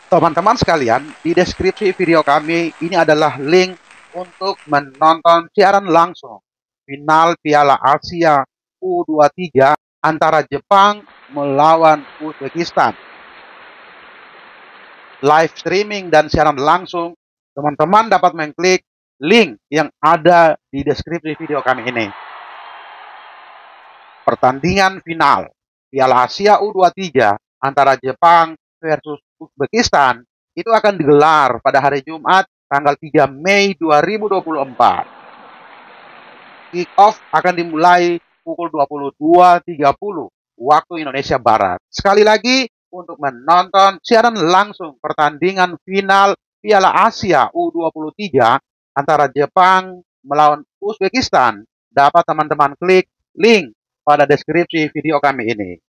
Teman-teman sekalian, di deskripsi video kami ini adalah link untuk menonton siaran langsung final Piala Asia U23 antara Jepang melawan Uzbekistan. Live streaming dan siaran langsung, teman-teman dapat mengklik link yang ada di deskripsi video kami ini. Pertandingan final Piala Asia U23 antara Jepang versus Uzbekistan itu akan digelar pada hari Jumat tanggal 3 Mei 2024. Kick off akan dimulai pukul 22.30 waktu Indonesia Barat. Sekali lagi, untuk menonton siaran langsung pertandingan final Piala Asia U23 antara Jepang melawan Uzbekistan, dapat teman-teman klik link pada deskripsi video kami ini.